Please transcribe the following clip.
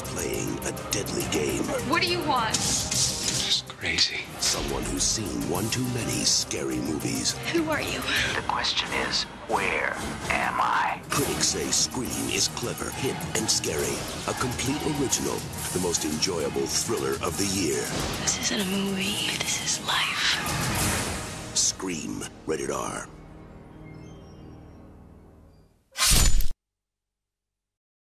is playing a deadly game. What do you want? Just crazy. Someone who's seen one too many scary movies. Who are you? The question is, where am I? Critics say Scream is clever, hip, and scary. A complete original, the most enjoyable thriller of the year. This isn't a movie. This is life. Scream, rated R.